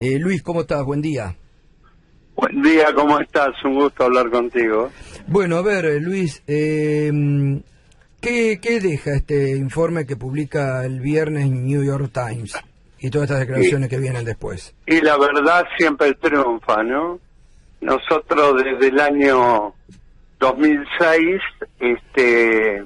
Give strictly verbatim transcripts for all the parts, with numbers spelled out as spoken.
Eh, Luis, ¿cómo estás? Buen día. Buen día, ¿cómo estás? Un gusto hablar contigo. Bueno, a ver, eh, Luis, eh, ¿qué, ¿qué deja este informe que publica el viernes New York Times y todas estas declaraciones Y, que vienen después? y la verdad siempre triunfa, ¿no? Nosotros desde el año dos mil seis, este,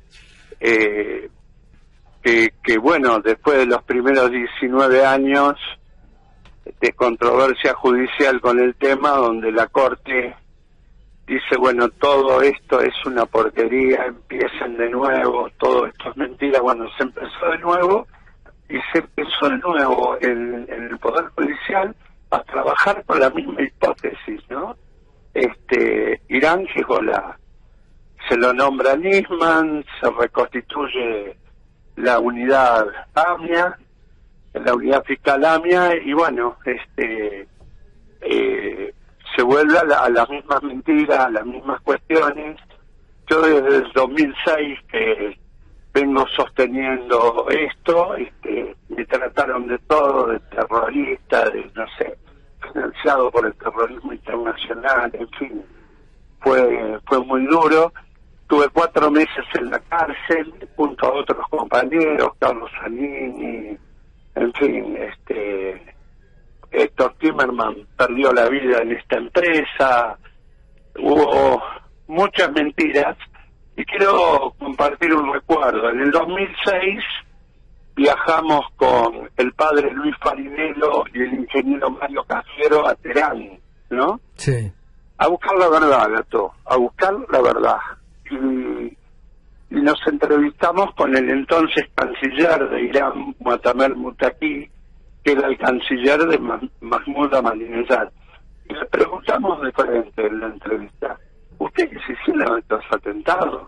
eh, que, que bueno, después de los primeros diecinueve años de controversia judicial con el tema, donde la Corte dice, bueno, todo esto es una porquería, empiecen de nuevo, todo esto es mentira, bueno, se empezó de nuevo y se empezó de nuevo en, en el Poder Judicial a trabajar con la misma hipótesis, ¿no? Este, Irán llegó la, se lo nombra Nisman, se reconstituye la unidad AMIA, la unidad fiscal AMIA, y bueno, este eh, se vuelve a, la, a las mismas mentiras, a las mismas cuestiones. Yo desde el dos mil seis que vengo sosteniendo esto, este, me trataron de todo, de terrorista, de, no sé, financiado por el terrorismo internacional, en fin, fue, fue muy duro. Tuve cuatro meses en la cárcel, junto a otros compañeros, Carlos Zanini, en fin, este, Héctor Timerman perdió la vida en esta empresa, hubo muchas mentiras, y quiero compartir un recuerdo. En el dos mil seis viajamos con el padre Luis Farinello y el ingeniero Mario Cafiero a Teherán, ¿no? Sí. A buscar la verdad, Gato, a buscar la verdad. Y, y nos entrevistamos con el entonces canciller de Irán, Muatamar Mutaqui, que era el canciller de Mahmoud Ahmadinejad. Y le preguntamos de frente en la entrevista, ¿ustedes hicieron estos atentados?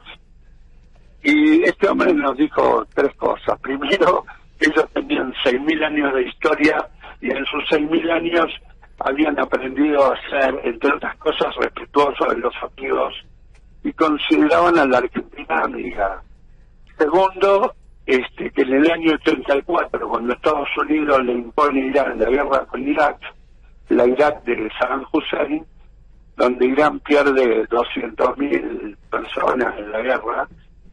Y este hombre nos dijo tres cosas. Primero, ellos tenían seis mil años de historia y en sus seis mil años habían aprendido a ser, entre otras cosas, respetuosos de los amigos y consideraban a la Argentina amiga. Segundo, este que en el año ochenta y cuatro, cuando Estados Unidos le impone a Irán la guerra con Irak, la Irak de Saddam Hussein, donde Irán pierde doscientas mil personas en la guerra,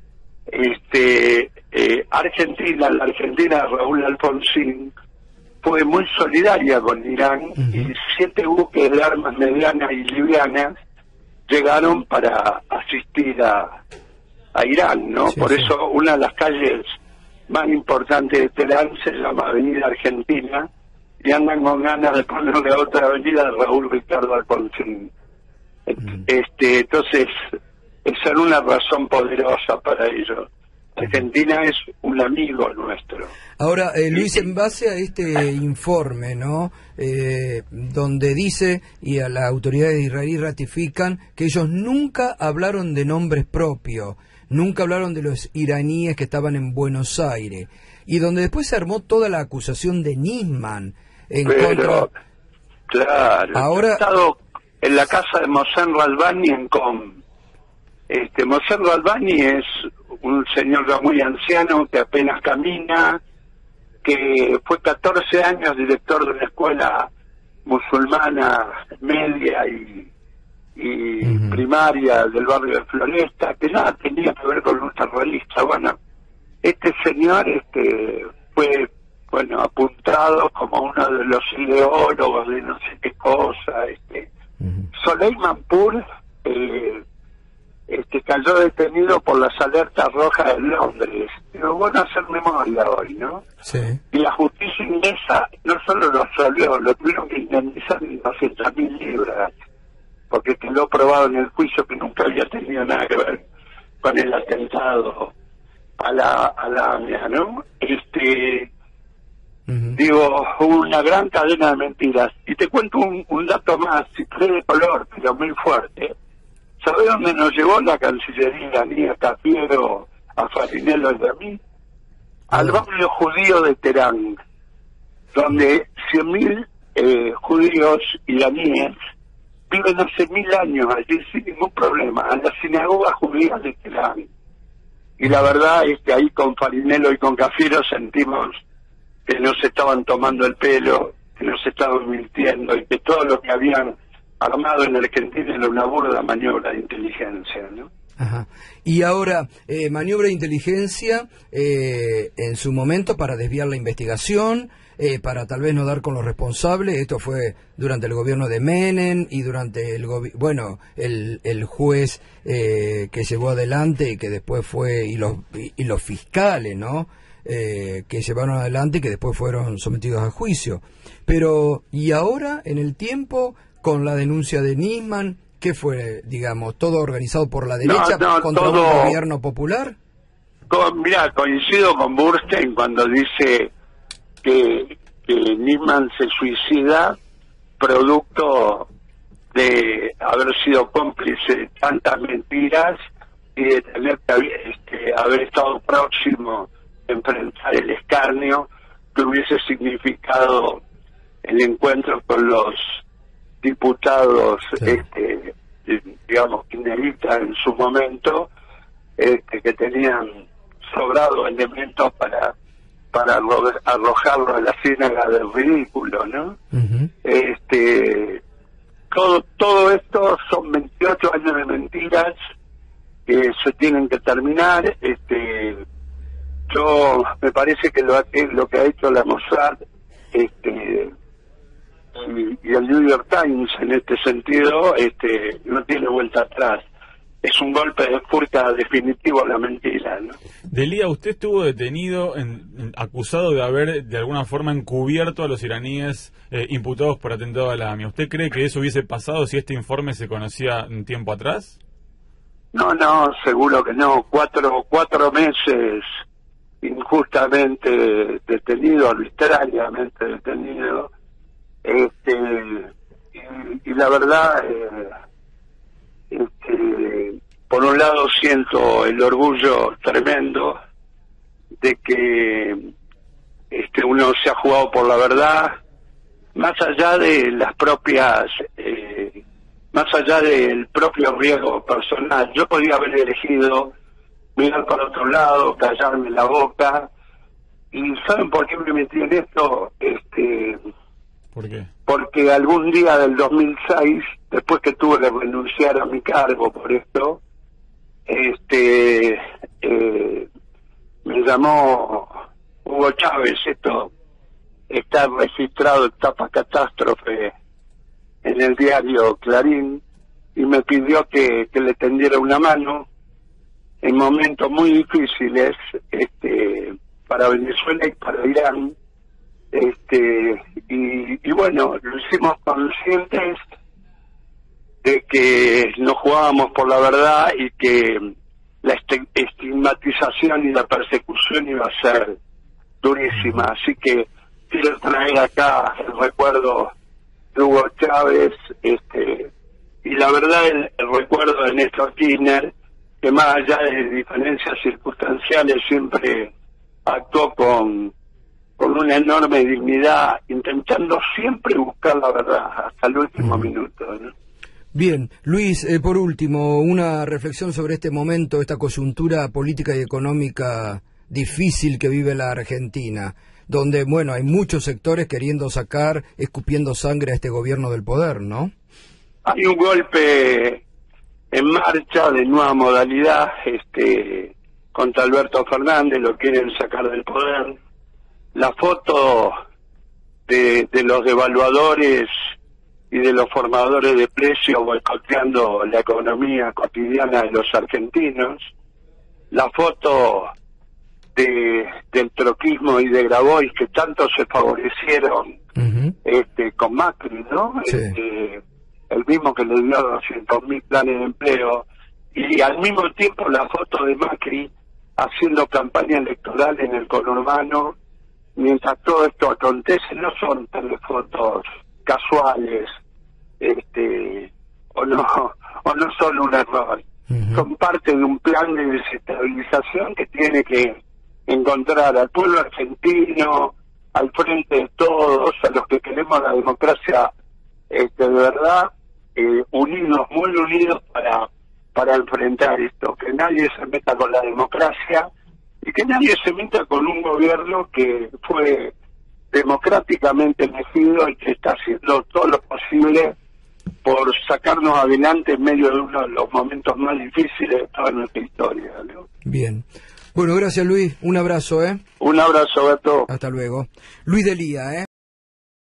este eh, Argentina, la Argentina de Raúl Alfonsín, fue muy solidaria con Irán. Uh-huh. Y siete buques de armas medianas y livianas llegaron para asistir a, a Irán, ¿no? Sí, Por sí. eso una de las calles más importantes de Teherán se llama Avenida Argentina, y andan con ganas de ponerle otra avenida de Raúl Ricardo Alfonsín. Mm. Este, entonces, esa era una razón poderosa para ellos. Argentina es un amigo nuestro. Ahora, eh, Luis, en base a este informe, ¿no? Eh, donde dice, y a las autoridades de Israel ratifican, que ellos nunca hablaron de nombres propios, nunca hablaron de los iraníes que estaban en Buenos Aires, y donde después se armó toda la acusación de Nisman en Pero, contra... Claro, ahora... he estado en la casa de Mohsen Radbani en Com. Este, Mohsen Radbani es un señor ya muy anciano que apenas camina, que fue catorce años director de una escuela musulmana media y, y uh-huh. primaria del barrio de Floresta, que nada tenía que ver con un terrorista. Bueno, este señor este fue, bueno, apuntado como uno de los ideólogos de no sé qué cosa. Este uh-huh. Soleimanpur eh, este cayó detenido por las alertas rojas de Londres. Pero bueno, hacer memoria hoy, ¿no? Sí. Y la justicia inglesa no solo lo absolvió, lo tuvieron que indemnizar en doscientas mil libras, porque quedó probado en el juicio que nunca había tenido nada que ver con el atentado a la a la AMIA, ¿no? Este uh-huh. Digo, una gran cadena de mentiras. Y te cuento un, un dato más, si cree de color, pero muy fuerte. ¿Sabés dónde nos llevó la Cancillería iraní, a Cafiero, a Farinello y a mí? Al barrio judío de Teherán, donde cien mil eh, judíos iraníes viven hace mil años allí sin ningún problema, a la sinagoga judía de Teherán. Y la verdad es que ahí con Farinello y con Cafiero sentimos que nos estaban tomando el pelo, que nos estaban mintiendo y que todo lo que habían armado en Argentina era una burda maniobra de inteligencia, ¿no? Ajá. Y ahora, eh, maniobra de inteligencia eh, en su momento para desviar la investigación, eh, para tal vez no dar con los responsables. Esto fue durante el gobierno de Menem y durante el gobi- bueno el, el juez eh, que llevó adelante y que después fue, y los, y, y los fiscales, ¿no? Eh, que llevaron adelante y que después fueron sometidos a juicio. Pero, ¿y ahora, en el tiempo, con la denuncia de Nisman, qué fue, digamos, todo organizado por la derecha No, no, contra todo, un gobierno popular? Con, mirá, coincido con Burstein cuando dice que, que Nisman se suicida producto de haber sido cómplice de tantas mentiras y de tener que haber, este, haber estado próximo a enfrentar el escarnio que hubiese significado el encuentro con los diputados, sí. este, digamos, kirchneristas en su momento, este, que tenían sobrado elementos para para arrojarlo a la ciénaga del ridículo, ¿no? Uh-huh. Este, todo todo esto son veintiocho años de mentiras que se tienen que terminar. Este, yo me parece que lo, lo que ha hecho la Mossad, este, y, y el New York Times en este sentido, este, no tiene vuelta atrás. Es un golpe de puerta definitivo a la mentira, ¿no? Delía, usted estuvo detenido, en, en, acusado de haber de alguna forma encubierto a los iraníes eh, imputados por atentado a la AMIA. ¿Usted cree que eso hubiese pasado si este informe se conocía un tiempo atrás? No, no, seguro que no. Cuatro, cuatro meses injustamente detenido, arbitrariamente detenido. Este, y, y la verdad... Eh, Este, por un lado siento el orgullo tremendo de que este uno se ha jugado por la verdad, más allá de las propias, eh, más allá del propio riesgo personal. Yo podía haber elegido mirar para otro lado, callarme la boca, y ¿saben por qué me metí en esto? Este, ¿Por qué? Porque algún día del dos mil seis, después que tuve que renunciar a mi cargo por esto, este eh, me llamó Hugo Chávez, esto está registrado en tapa catástrofe en el diario Clarín, y me pidió que, que le tendiera una mano en momentos muy difíciles este para Venezuela y para Irán. Este y, y bueno, lo hicimos conscientes de que nos jugábamos por la verdad y que la estigmatización y la persecución iba a ser durísima. Así que quiero traer acá el recuerdo de Hugo Chávez, este y la verdad el, el recuerdo de Néstor Kirchner, que más allá de diferencias circunstanciales siempre actuó con con una enorme dignidad, intentando siempre buscar la verdad hasta el último mm. minuto, ¿no? Bien, Luis, eh, por último, una reflexión sobre este momento, esta coyuntura política y económica difícil que vive la Argentina, donde, bueno, hay muchos sectores queriendo sacar, escupiendo sangre a este gobierno del poder, ¿no? Hay un golpe en marcha de nueva modalidad, este, contra Alberto Fernández, lo quieren sacar del poder. La foto de, de los devaluadores y de los formadores de precios boicoteando la economía cotidiana de los argentinos, la foto de del troquismo y de Grabois que tanto se favorecieron uh-huh. este con Macri, ¿no? Sí. Este, el mismo que le dio doscientos mil planes de empleo, y al mismo tiempo la foto de Macri haciendo campaña electoral en el conurbano. Mientras todo esto acontece, no son fotos casuales, este, o no, o no son un error, uh-huh. son parte de un plan de desestabilización que tiene que encontrar al pueblo argentino al frente de todos, a los que queremos la democracia, este, de verdad, eh, unidos, muy unidos para, para enfrentar esto, que nadie se meta con la democracia, y que nadie se meta con un gobierno que fue democráticamente elegido y que está haciendo todo lo posible por sacarnos adelante en medio de uno de los momentos más difíciles de toda nuestra historia, ¿no? Bien. Bueno, gracias Luis, un abrazo, ¿eh? Un abrazo, Beto. Hasta luego. Luis Delía, ¿eh?